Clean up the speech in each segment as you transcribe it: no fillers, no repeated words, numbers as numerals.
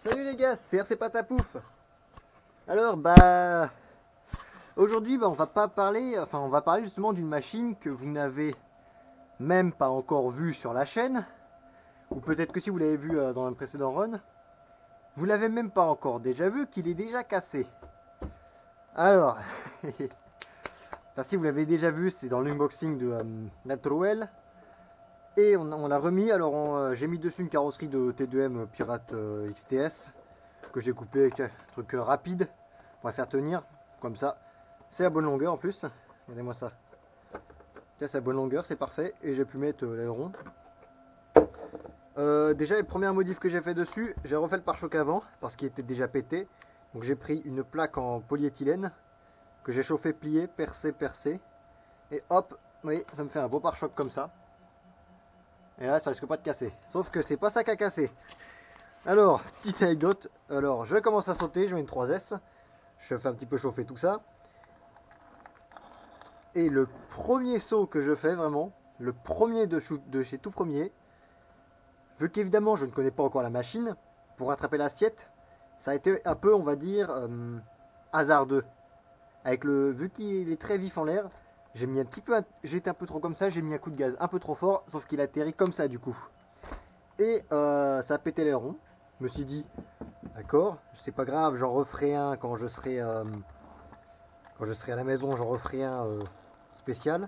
Salut les gars, c'est RC Patapouf. Alors aujourd'hui on va pas parler, on va parler justement d'une machine que vous n'avez même pas encore vue sur la chaîne, ou peut-être que si vous l'avez vu dans un précédent run, vous l'avez même pas encore déjà vu, qu'il est déjà cassé. Alors, si vous l'avez déjà vu, c'est dans l'unboxing de Naturel. Et on l'a remis, alors j'ai mis dessus une carrosserie de T2M Pirate XTS que j'ai coupé avec un truc rapide pour la faire tenir comme ça. C'est la bonne longueur en plus, regardez-moi ça. C'est la bonne longueur, c'est parfait. Et j'ai pu mettre l'aileron. Déjà les premières modifs que j'ai fait dessus, j'ai refait le pare-choc avant parce qu'il était déjà pété. Donc j'ai pris une plaque en polyéthylène que j'ai chauffé, plié, percé. Et hop, vous voyez, ça me fait un beau pare-choc comme ça. Et là, ça risque pas de casser. Sauf que c'est pas ça qui a cassé. Alors, petite anecdote. Alors, je commence à sauter, je mets une 3S. Je fais un petit peu chauffer tout ça. Et le premier saut que je fais, vraiment, le premier de chez tout premier, vu qu'évidemment je ne connais pas encore la machine, pour rattraper l'assiette, ça a été un peu, on va dire, hasardeux. Vu qu'il est très vif en l'air, j'ai mis un petit peu, j'étais un peu trop comme ça, j'ai mis un coup de gaz un peu trop fort, sauf qu'il atterrit comme ça du coup. Et ça a pété l'aileron. Je me suis dit, d'accord, c'est pas grave, j'en referai un quand je serai à la maison, j'en referai un spécial.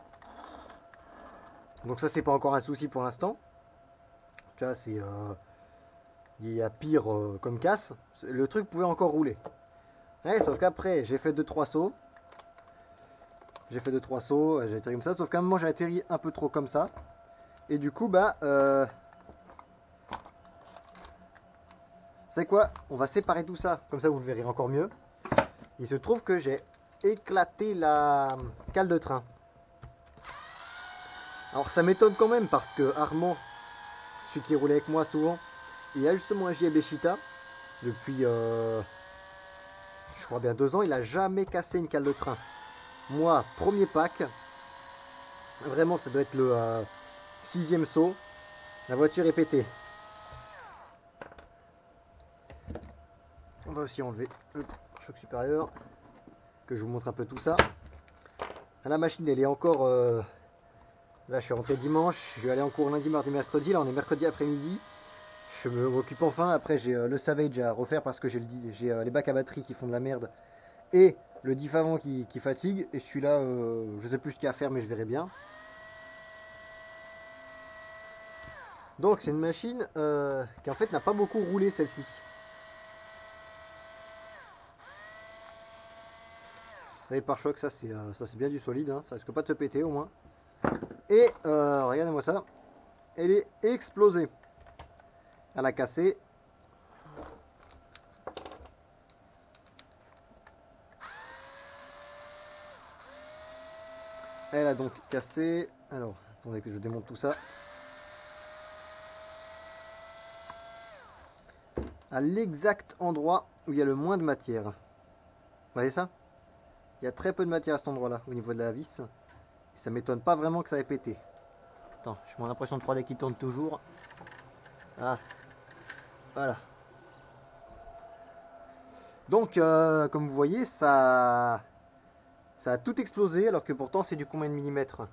Donc ça c'est pas encore un souci pour l'instant. Tu vois, il y a pire comme casse. Le truc pouvait encore rouler. Ouais, sauf qu'après j'ai fait 2-3 sauts. J'ai atterri comme ça. Sauf qu'à un moment j'ai atterri un peu trop comme ça. Et du coup c'est quoi? On va séparer tout ça. Comme ça vous le verrez encore mieux. Il se trouve que j'ai éclaté la cale de train. Alors ça m'étonne quand même parce que Armand, celui qui roulait avec moi souvent, il a justement un JB Cheetah depuis je crois bien 2 ans, il a jamais cassé une cale de train. Moi, premier pack, vraiment ça doit être le 6e saut, la voiture est pétée. On va aussi enlever le choc supérieur, que je vous montre un peu tout ça. La machine elle est encore, là je suis rentré dimanche, je vais aller en cours lundi, mardi, mercredi, là on est mercredi après-midi. Je me m'occupe enfin, après j'ai le Savage à refaire parce que j'ai les bacs à batterie qui font de la merde et le diff avant qui fatigue, et celui-là je sais plus ce qu'il y a à faire mais je verrai bien. Donc c'est une machine qui en fait n'a pas beaucoup roulé celle-ci. Les pare-chocs, ça c'est bien du solide, hein, ça risque pas de se péter au moins. Et regardez-moi ça, elle est explosée. Elle a cassé. Elle a donc cassé. Alors, attendez que je démonte tout ça. À l'exact endroit où il y a le moins de matière. Vous voyez ça? Il y a très peu de matière à cet endroit-là, au niveau de la vis. Et ça m'étonne pas vraiment que ça ait pété. Attends, j'ai mon impression de 3D qui tourne toujours. Ah, voilà. Donc, comme vous voyez, ça a tout explosé, alors que pourtant c'est du combien de millimètres?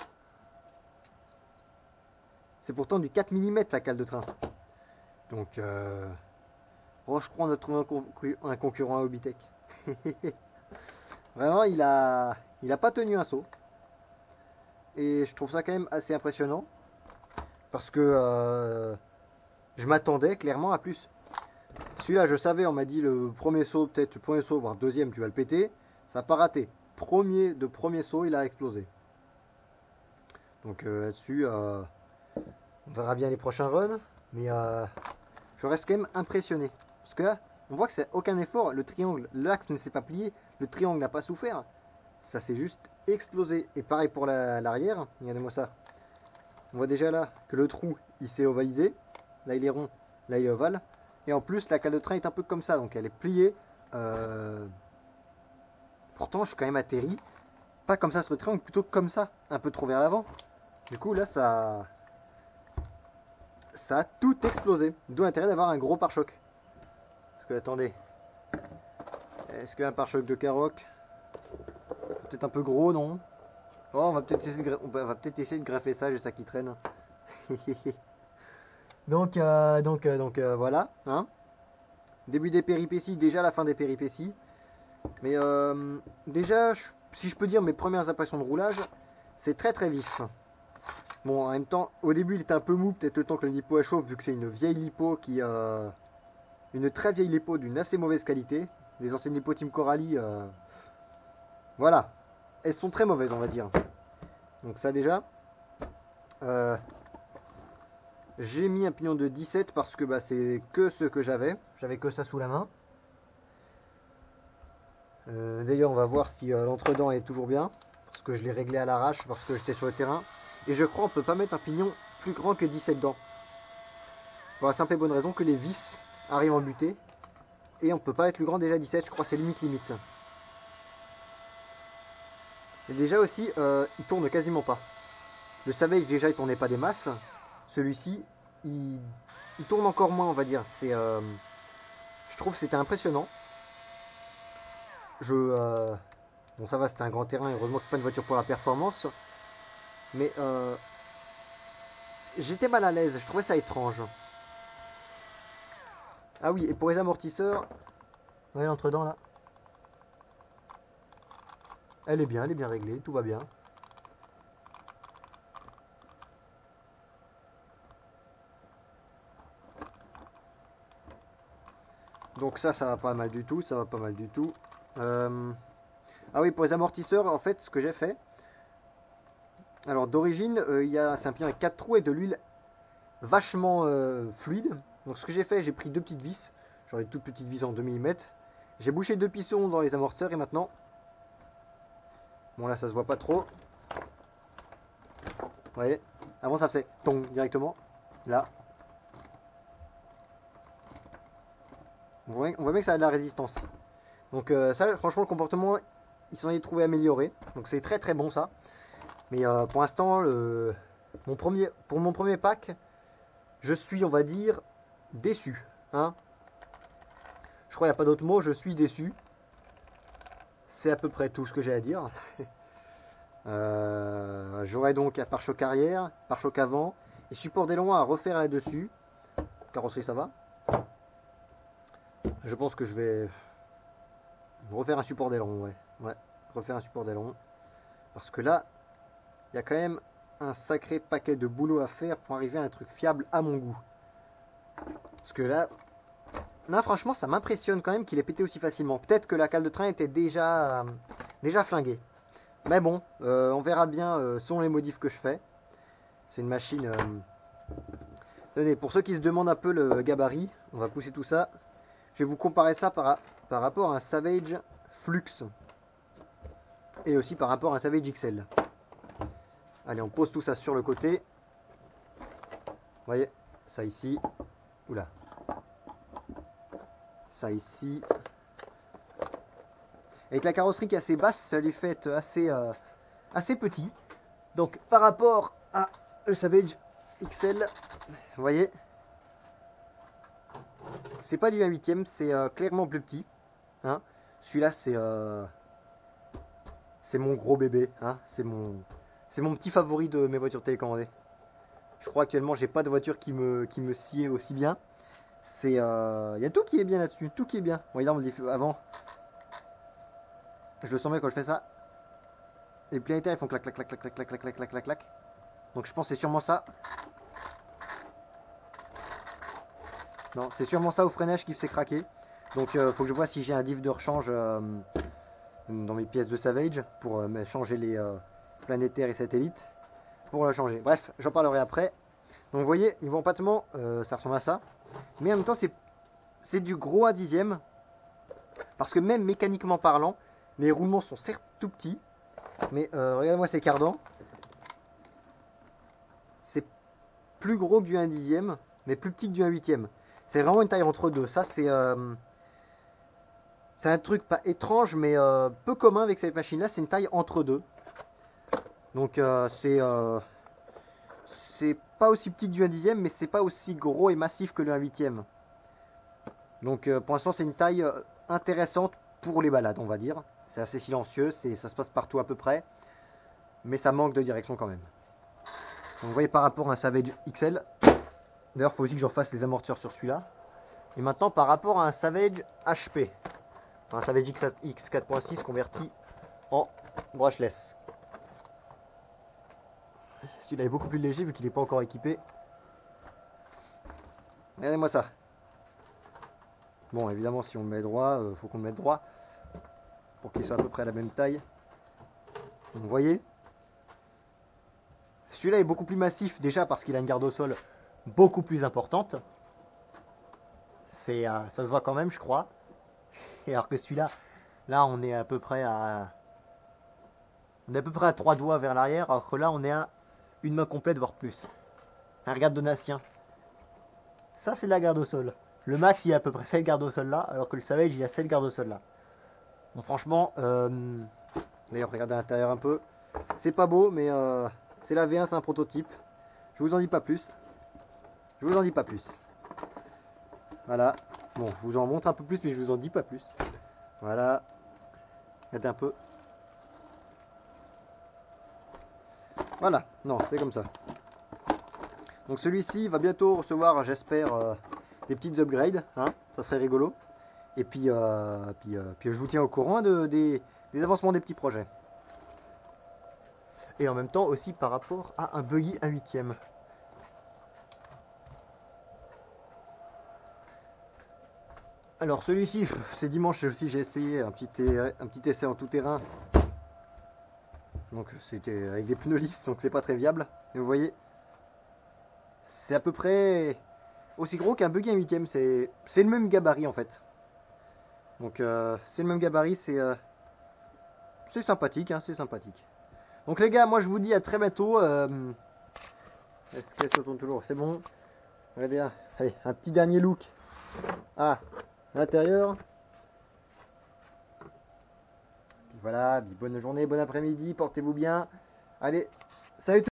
C'est pourtant du 4 mm la cale de train. Donc, oh, je crois qu'on a trouvé un concurrent à Hobbytech. Vraiment, il a pas tenu un saut. Et je trouve ça quand même assez impressionnant. Parce que je m'attendais clairement à plus. Celui-là, je savais, on m'a dit le premier saut, peut-être le premier saut, voire deuxième, tu vas le péter. Ça n'a pas raté. Premier saut, il a explosé. Donc là-dessus, on verra bien les prochains runs. Mais je reste quand même impressionné. Parce que là, on voit que c'est aucun effort. Le triangle, l'axe ne s'est pas plié. Le triangle n'a pas souffert. Ça s'est juste explosé. Et pareil pour l'arrière. Regardez-moi ça. On voit déjà là que le trou, il s'est ovalisé. Là, il est rond. Là, il est ovale. Et en plus, la cale de train est un peu comme ça. Donc, elle est pliée. Pourtant, je suis quand même atterri. Pas comme ça sur le triangle, plutôt comme ça. Un peu trop vers l'avant. Du coup, là, ça a tout explosé. D'où l'intérêt d'avoir un gros pare-choc. que, attendez. Est-ce qu'un pare-choc de Karoq? Peut-être un peu gros, non? Oh, on va peut-être essayer de greffer ça, j'ai ça qui traîne. Voilà. Hein, début des péripéties, déjà la fin des péripéties. Mais déjà, si je peux dire mes premières impressions de roulage, c'est très très vif. Bon, en même temps, au début il était un peu mou, peut-être le temps que le lipo a chauffe, vu que c'est une vieille lipo qui... une très vieille lipo d'une assez mauvaise qualité. Les anciennes lipo Team Corally, voilà. Elles sont très mauvaises, on va dire. Donc ça déjà. Euh, j'ai mis un pignon de 17 parce que bah, c'est que ce que j'avais. J'avais que ça sous la main. D'ailleurs, on va voir si l'entredent est toujours bien. Parce que je l'ai réglé à l'arrache parce que j'étais sur le terrain. Et je crois qu'on peut pas mettre un pignon plus grand que 17 dents. Pour la simple et bonne raison que les vis arrivent en butée. Et on peut pas être plus grand déjà 17, je crois que c'est limite. Et déjà aussi, il tourne quasiment pas. Le Savage déjà il tournait pas des masses. Celui-ci, il tourne encore moins, on va dire. Je trouve que c'était impressionnant. Bon, ça va, c'était un grand terrain. Heureusement que c'est pas une voiture pour la performance. Mais j'étais mal à l'aise. Je trouvais ça étrange. Ah oui, et pour les amortisseurs, ouais, l'entredent là, elle est bien réglée, tout va bien. Donc ça va pas mal du tout, ça va pas mal du tout. Ah oui, pour les amortisseurs, en fait, ce que j'ai fait, alors d'origine, c'est un pignon avec 4 trous et de l'huile vachement fluide. Donc ce que j'ai fait, j'ai pris deux petites vis, genre une toute petite vis en 2 mm. J'ai bouché deux pistons dans les amortisseurs et maintenant, bon là ça se voit pas trop. Vous voyez, avant ça faisait tong directement, là. On voit bien que ça a de la résistance. Donc ça, franchement, le comportement, il s'en est trouvé amélioré. Donc c'est très très bon ça. Mais pour l'instant, pour mon premier pack, je suis, on va dire, déçu. Hein, je crois qu'il n'y a pas d'autre mot, je suis déçu. C'est à peu près tout ce que j'ai à dire. J'aurai donc un pare-choc arrière, pare-choc avant et support d'aileron à refaire là-dessus. Carrosserie, ça va. Je pense que je vais refaire un support d'aileron, ouais. Refaire un support d'aileron. Parce que là, il y a quand même un sacré paquet de boulot à faire pour arriver à un truc fiable à mon goût. Parce que là franchement, ça m'impressionne quand même qu'il ait pété aussi facilement. Peut-être que la cale de train était déjà flinguée. Mais bon, on verra bien selon les modifs que je fais. C'est une machine... Tenez, pour ceux qui se demandent un peu le gabarit, on va pousser tout ça. Je vais vous comparer ça par rapport à un Savage Flux. Et aussi par rapport à un Savage XL. Allez, on pose tout ça sur le côté. Vous voyez, ça ici. Oula. Ça ici. Avec la carrosserie qui est assez basse, ça lui fait assez petit. Donc par rapport à le Savage XL, vous voyez, c'est pas du 1/8, c'est clairement plus petit. Hein. Celui-là, c'est mon gros bébé. Hein. C'est mon petit favori de mes voitures télécommandées. Je crois actuellement, j'ai pas de voiture qui me sied aussi bien. Il y a tout qui est bien là-dessus, tout qui est bien. Bon, évidemment, avant, je le sens bien quand je fais ça. Les planétaires, ils font clac, clac, clac, clac, clac, clac, clac, clac, clac, clac, clac. Donc je pense que c'est sûrement ça. Non, c'est sûrement ça au freinage qui fait craquer. Donc faut que je vois si j'ai un diff de rechange dans mes pièces de Savage pour changer les planétaires et satellites. Pour la changer. Bref, j'en parlerai après. Donc vous voyez, niveau empattement, ça ressemble à ça. Mais en même temps, c'est du gros 1/10. Parce que même mécaniquement parlant, les roulements sont certes tout petits. Mais regardez-moi ces cardans. C'est plus gros que du 1/10, mais plus petit que du 1/8. C'est vraiment une taille entre deux. Ça, c'est un truc pas étrange, mais peu commun avec cette machine-là. C'est une taille entre deux. Donc c'est pas aussi petit que du 1/10, mais c'est pas aussi gros et massif que le 1/8. Donc pour l'instant c'est une taille intéressante pour les balades on va dire. C'est assez silencieux, ça se passe partout à peu près. Mais ça manque de direction quand même. Donc vous voyez par rapport à un Savage XL, d'ailleurs il faut aussi que je refasse les amortisseurs sur celui-là. Et maintenant par rapport à un Savage HP, un Savage X 4.6 converti en brushless. Celui-là est beaucoup plus léger vu qu'il n'est pas encore équipé. Regardez-moi ça. Bon évidemment si on le met droit, faut qu'on le mette droit pour qu'il soit à peu près à la même taille. Donc, vous voyez, celui-là est beaucoup plus massif déjà parce qu'il a une garde au sol beaucoup plus importante. Ça se voit quand même je crois. Et alors que celui-là, là on est à peu près à 3 doigts vers l'arrière, alors que là on est à une main complète voire plus. Regarde Donatien. Ça c'est de la garde au sol. Le max il a à peu près cette garde au sol là, alors que le Savage il a cette garde au sol là. Bon franchement, d'ailleurs regardez à l'intérieur un peu. C'est pas beau mais c'est la V1, c'est un prototype. Je vous en dis pas plus. Je vous en dis pas plus. Voilà. Bon, je vous en montre un peu plus mais je vous en dis pas plus. Voilà. Regardez un peu. Voilà, non, c'est comme ça. Donc celui-ci va bientôt recevoir, j'espère, des petites upgrades. Hein, ça serait rigolo. Et puis, je vous tiens au courant des avancements des petits projets. Et en même temps aussi par rapport à un buggy 1/8. Alors celui-ci, c'est dimanche aussi, j'ai essayé un petit essai en tout terrain. Donc c'était avec des pneus lisses, donc c'est pas très viable. Et vous voyez, c'est à peu près aussi gros qu'un buggy 1/8. C'est le même gabarit en fait. Donc c'est le même gabarit, c'est sympathique, hein, c'est sympathique. Donc les gars, moi je vous dis à très bientôt. Est-ce qu'elle se tourne toujours? C'est bon. Regardez, allez, un petit dernier look. Ah, à l'intérieur. Voilà, bonne journée, bon après-midi, portez-vous bien. Allez, salut tout le monde.